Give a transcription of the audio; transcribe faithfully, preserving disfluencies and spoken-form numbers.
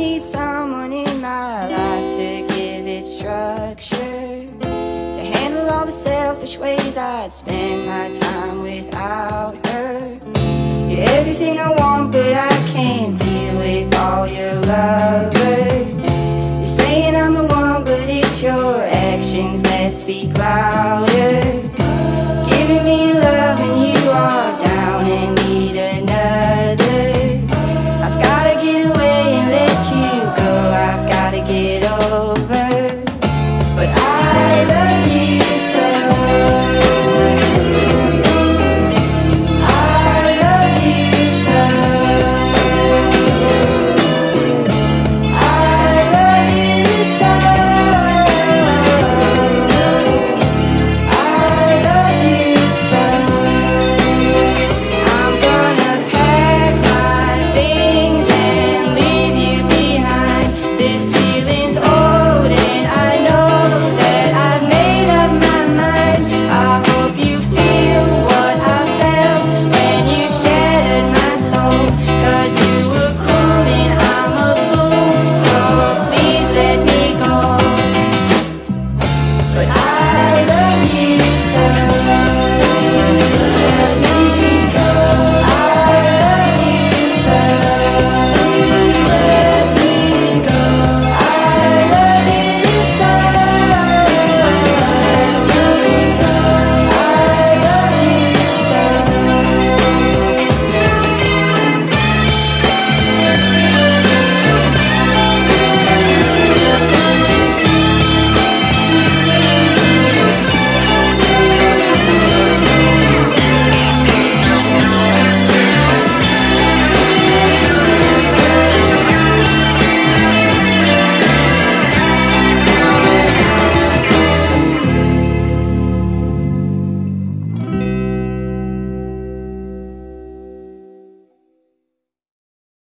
need someone in my life to give it structure, to handle all the selfish ways I'd spend my time without her. You're everything I want, but I can't deal with all your lovers. You're saying I'm the one, but it's your actions that speak louder.